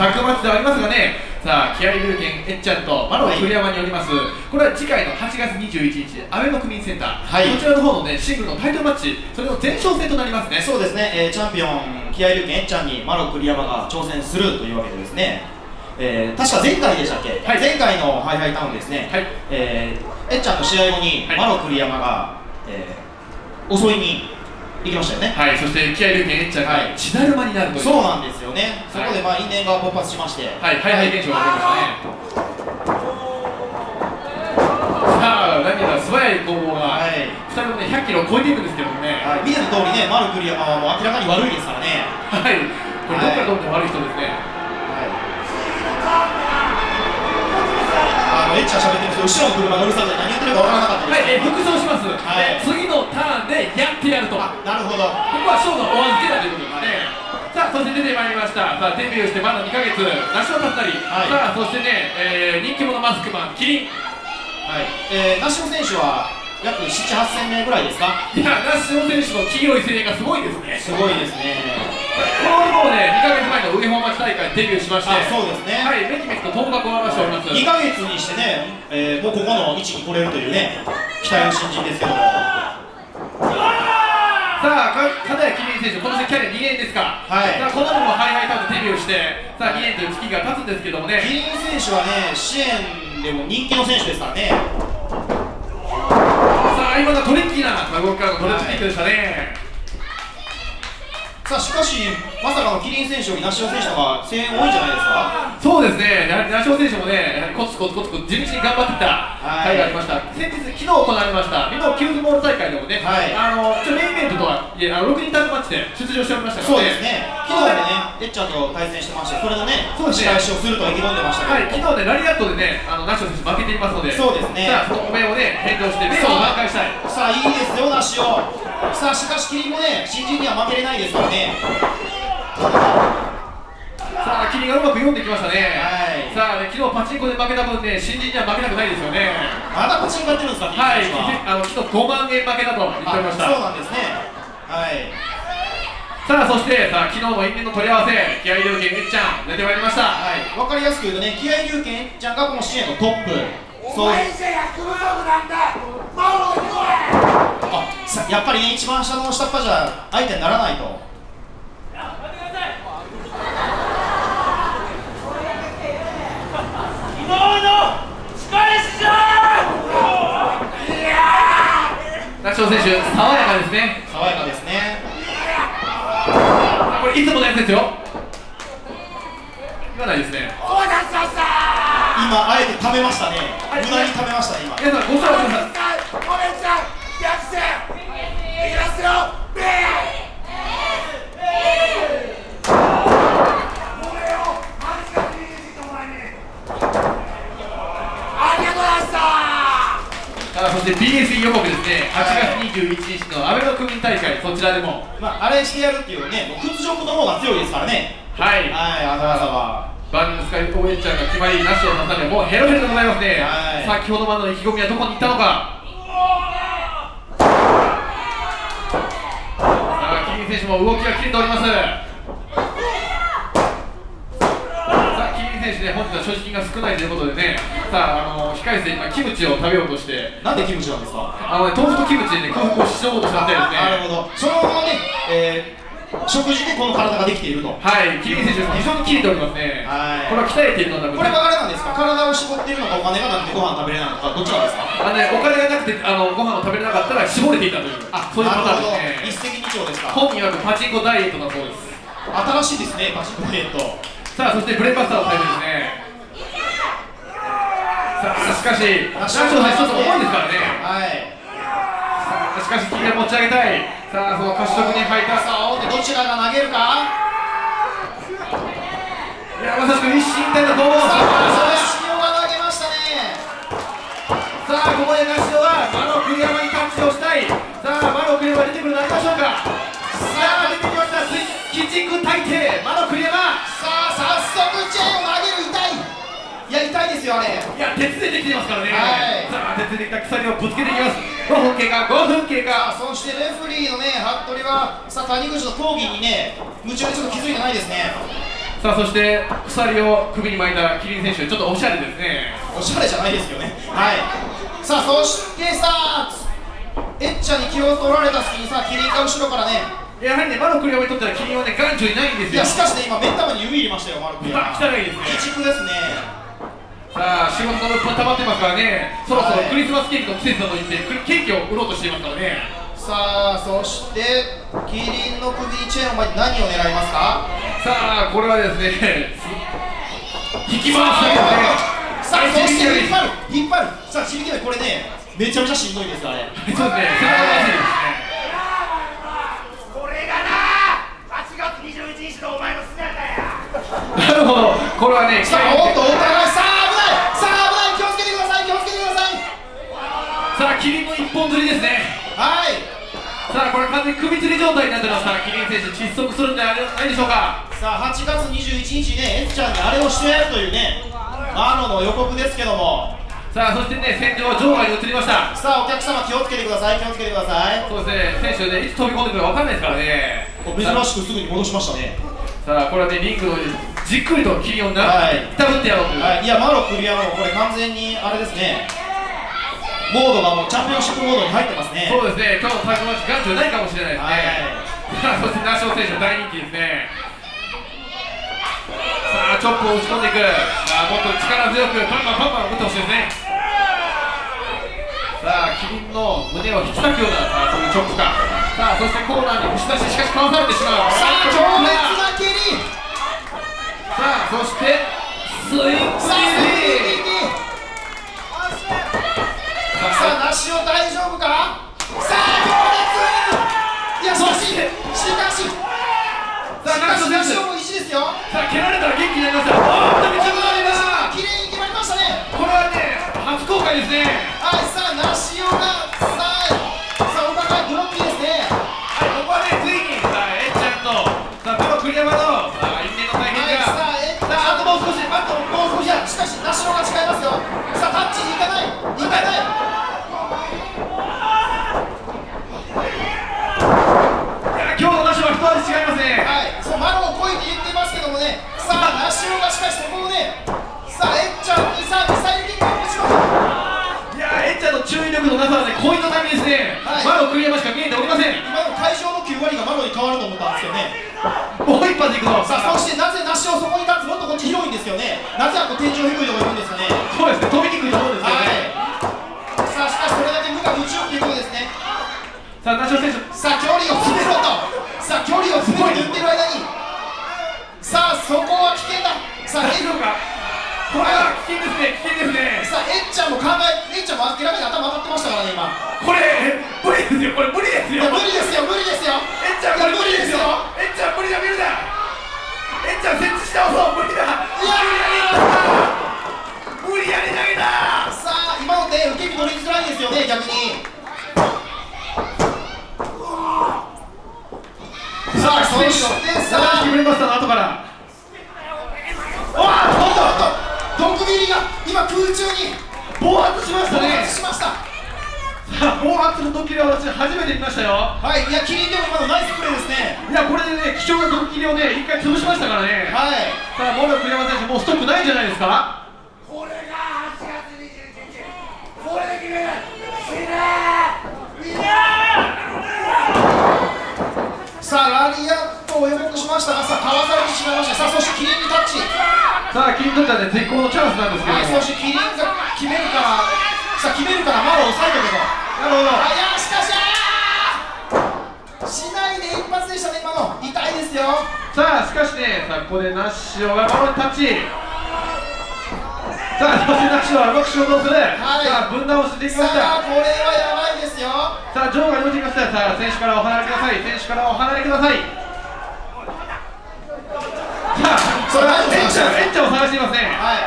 幕末ではありますがね、さあ気合いルーケンえっちゃんとマロ栗山によります、これは次回の8月21日アベノ区民センター、こちらの方のねシングルのタイトルマッチ、それの前哨戦となりますね。 そうですね、チャンピオン気合いルーケンえっちゃんにマロ栗山が挑戦するというわけでですね、確か前回でしたっけ、前回のハイハイタウンですね、えっちゃんの試合後にマロ栗山が、襲いに行きましたよね。 はい、そして気合いルーケンえっちゃんが血だるまになるという、 そうなんですよね。そこで因縁が勃発しまして、 ハイハイ現象が起こりましたね。さあ何やら素早い攻防が、2人ともね100キロを超えていくんですけどもね、 見ての通りね、マロ栗山はもう明らかに悪いですからね。 はい、これどっからどんどん悪い人ですね。 エッチャー喋ってる人、後ろの車がうるさくて何言ってるか分からなかったです。 はい、復唱します。次のターンでやってやると。 なるほど。 ここは勝負のお預けだということですね。さあ、そして出てまいりました。さあ、デビューしてまだ2ヶ月、ナショナルだったり、さあ、そしてね、人気者マスクマン、キリン。 ナショ選手は約7、8戦目ぐらいですか。 いや、ナショ選手の黄色い声援がすごいですね。 すごいですね。 このもうね、2ヶ月前の上本町大会デビューしまして、 そうですね。 はい、めきめきと頭角を現しております。 2ヶ月にしてね、もうここの位置に来れるというね、期待の新人ですけども。 さあ、金谷キリン選手、今年キャリア2年ですか。さあ、この後もハイハイタウンでデビューして、さあ、2年という月が経つんですけどもね。 キリン選手はね、支援でも人気の選手ですからね。 さあ、今のトリッキーな動きからのトレッドキックでしたね。 さあしかし、まさかのキリン選手よりナショ選手の方が声援多いんじゃないですか。 そうですね、ナショ選手もね、コツコツコツコツ地道に頑張ってきた回がありました。先日、昨日行われました、ミノキューズボール大会でもね、メインイベントとはいえ、6人タッグマッチで出場しておりましたからね。 そうですね、昨日でね、エッチャーと対戦してまして、それのね、仕返しをすると意気込んでましたけど、 昨日ね、ラリアットでね、ナショ選手負けていますので、 そうですね、 さあ、そのお面をね、返上して、名誉を挽回したい。 さあ、いいですよ、ナシオ。さあ、しかし、キリンもね、新人には負けれないですからね。 さあ、キリンがうまく読んできましたね。さあ、昨日パチンコで負けた分ね、新人には負けたくないですよね。 まだパチンコやってるんですか。 はい、昨日5万円負けたと言っておりました。 そうなんですね。 さあ、そしてさあ、昨日の因縁の取り合わせ、気合いルーケンえっちゃん出てまいりました。 わかりやすく言うとね、気合いルーケンえっちゃんがこの支援のトップ。 お前じゃ役不足なんだ。マロにやっぱりね、一番下の下っ端じゃ相手にならないと。 ナショ選手、爽やかですね。 爽やかですね。 これいつものやつですよ。今ないですね。 今あえて食べましたね。無駄に食べましたね。今。 皆さんご唱和ください。 お姉ちゃん、逆戦。いきますよ。 そして BS 予告ですね、8月21日のアベノ区民大会、そちらでも、 あれしてやるっていうね、もう屈辱の方が強いですからね。 はい、 朝はバンヌスカイオエッチャーが決まり、ナシを刺され、もうヘロヘロでございますね。先ほどまでの意気込みはどこに行ったのか。さあ、キリン選手も動きが切れております。選手ね、本日は所持金が少ないということでね、さあ、控え室で今、キムチを食べようとして、 なんでキムチなんですか。 豆腐とキムチでね、空腹をしのごうとしたみたいですね。 なるほど、そのままね、食事でこの体ができていると。 はい、キリン選手、非常に切れておりますね。これは鍛えているのだこれはあれなんですか、体を絞っているのか、お金がなくてご飯食べれないのか、どっちなんですか。 お金がなくてご飯を食べれなかったら絞れていたという、そういうパターンですね。 一石二鳥ですか。 本人はパチンコダイエットだそうです。 新しいですね、パチンコダイエット。 さあ、そしてブレイバスターの対戦ですね。さあ、しかし、ナショ選手ちょっと重いですからね。しかし、キリン持ち上げたい。さあ、その褐色に履いた。 さあ、どちらが投げるか。 いや、まさしく一進一退の攻防。 さあ、ナシオが投げましたね。 さあ、ここでナシオはマロ栗山にタッチをしたい。さあ、マロ栗山出てくるのありましょうか。さあ、出てきました。キッチン軍大帝、マロ栗山。 さあ、早速チェーンを投げる。痛い。いや、痛いですよ、あれ。 いや、鉄でできてますからね。さあ、鉄でできた鎖をぶつけていきます。5分経過、5分経過。 そしてレフリーのね、服部はさあ、谷口の抗議にね、夢中でちょっと気づいてないですね。 ささあそして鎖を首に巻いたキリン選手、ちょっとおしゃれですね。 おしゃれじゃないですよね。はい。さあそしてさエッチャに気を取られた隙にさキリンが後ろからね、 やはりね魔の栗山にとってはキリンはね眼中にないんですよ。 いやしかしね今目ん玉に指入れましたよ魔の栗山。 汚いですね。 鬼畜ですね。 さあ仕事の物販溜まってますからね、そろそろクリスマスケーキの季節だと言ってケーキを売ろうとしていますからね。 さあそしてキリンの首にチェーンを巻いて何を狙いますか。 さあこれはですね引き回すですね。 さあそして引っ張るさあちびきこれねめちゃめちゃしんどいですあれ。 そうですね、それはらしいですね。 これがな8月21日のお前の姿や。 なるほど、これはね、 さあおっとお互いさあ危ないさあ危ない、気をつけてください気をつけてください。 さあキリンの一本釣りですね。 はい。 さあこれ完全に首吊り状態になってますからキリン選手窒息するんじゃないでしょうか。 さあ8月21日ねエッちゃんにあれをしてやるというねマロの予告ですけども、 さあそしてね戦場は場外に移りました。 さあお客様気をつけてください気をつけてください。 そうですね、選手ねいつ飛び込んでくるか分かんないですからね。 珍しくすぐに戻しましたね。 さあこれはねリングをじっくりとキリンをいたぶってやろうという、 はい、いやマロクリアもこれ完全にあれですね、モードがもうチャンピオンシップモードに入ってますね。 そうですね、今日のタイムマッチ眼中ないかもしれないですね。さあそしてナショナル選手大人気ですね。さあチョップを打ち込んでいく。さあもっと力強くパンパン打ってほしいですね。さあキリンの胸を引き裂くようなそういうチョップか。さあそしてコーナーに押し出し、しかしかわされてしまう。 さあ強烈な蹴り。 さあそしてスイングさあナシオ大丈夫か。さあ強烈。いやしかしナシオも石ですよ。 さあ蹴られたら元気になりました。あーっとめちゃくちゃりました。 綺麗に決まりましたね。 これはね初公開ですね。 はい、さあナシオがさあお互いブロックですね。 はい、ここはねついにさあエッちゃんとさあパロ栗山の因縁の対決が、さああともう少しいやしかしナシオが違いますよ。さあタッチに行かないいや今日のナシオは一味違いますね。 はい、そうマロをこいて言っていますけどもね。さあナシオがしかしそこをね、さあエッちゃんにさあミサイルキックをしました。 いやエッちゃんの注意力のなさはねコインの波ですね。マロ栗山しか見えておりません。 今の会場の9割がマロに変わると思ったんですよね。 もう一発いくぞ。 さあそしてなぜナシオそこに立つ、もっとこっち広いんですよね。なぜ天井低いところに行くんですかね。 そうですね、飛びにくいところですよね。 さあしかしそれだけ無我夢中っていうことですね。 さあナショナル選手、 さあ距離を詰めろと、さあ距離を詰めろと言ってる間に、さあそこは危険だ。さあ大丈夫か。これは危険ですね、 さあエッちゃんも明らかに頭当たってましたからね今。 これ無理ですよ、これ無理ですよ。 無理ですよエッちゃんこれ無理ですよ。エッちゃん無理だ、エッちゃん設置して押そう、無理だ。無理やり投げた。 さあ今ので受け身取りづらいですよね逆に。さあそしてさあ決めましたの後から。 おっと毒ビリが今空中に暴発しましたね。 さあ暴発のドッキリは私初めて見ましたよ。 はい、いやキリンでも今のナイスプレーですね。 いやこれでね貴重なドッキリをね一回潰しましたからね。 はい。 さあモロ栗山選手もうストップないんじゃないですか。 これが8月21日これで決める。死ねさあラリアットを予告しましたがさあかわされてしまいました。さあそしてキリンにタッチ。 さあキリンにとってはね絶好のチャンスなんですけども、 はい、そしてキリンが決めるからマロを抑えておけと。 なるほど。 いやしかししないで一発でしたね今の。痛いですよ。 さあしかしね、さあここでナッシオがマロにタッチ。さあそしてナッシオはうまく仕事をする。 はい、 さあ分断をしていきました。 さあこれはやばいですよ。 さあ場外に落ちてきました。さあ選手からお離れください。さあそれはエッチャを探していますね。 はい。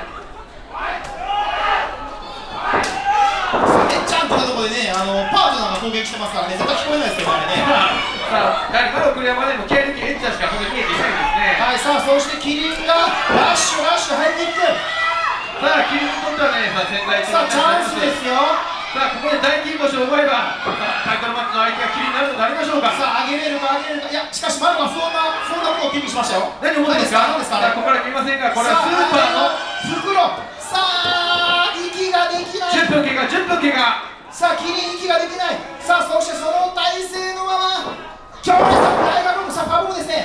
エッちゃんというところでねパートナーが攻撃してますからね絶対聞こえないですけどね。 さあやはりマロ栗山でも経歴エッチャしかここで見えていないんですね。 はい、さあそしてキリンがラッシュ入っていく。 さあキリンにとってはねさあ潜在的さあチャンスですよ。 さあここで大金星を奪えばタイトルマッチの相手がキリになるのでありましょうか。 さあ上げれるか上げれるか。いやしかしマロが不穏なことを気にしましたよ。 何を思ってですか。 何ですかね。 ここから見ませんが、これはスーパーの袋。さあ息ができない。 10分経過10分経過。 さあキリン息ができない。さあそしてその体勢のまま強烈なライバルのさあパブロですね。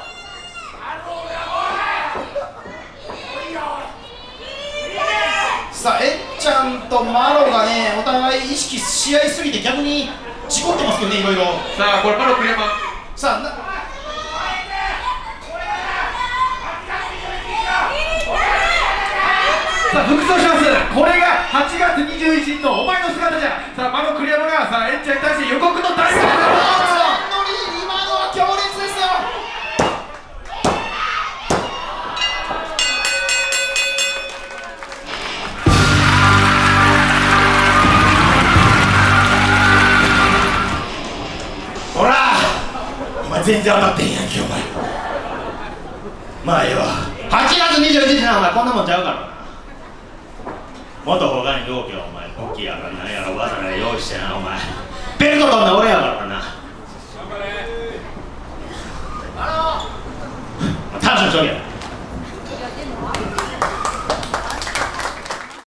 さあえっちゃんとマロがねお互い意識し合いすぎて逆に事故ってますけどね、いろいろ。 さあこれマロクリアマンさあさあ復走します。これが8月21日のお前の姿じゃ。さあマロクリアマがさあエッチャに対して予告の大会今のは強烈ですよ。ほらお前全然当たってへんやんけお前。まあええわ。8月21日なお前こんなもんちゃうからな。もっと他に動けよお前。大きいやらなんやらわざわざ用意してなお前。ベルト取んな俺やからな。楽しみにしとけ。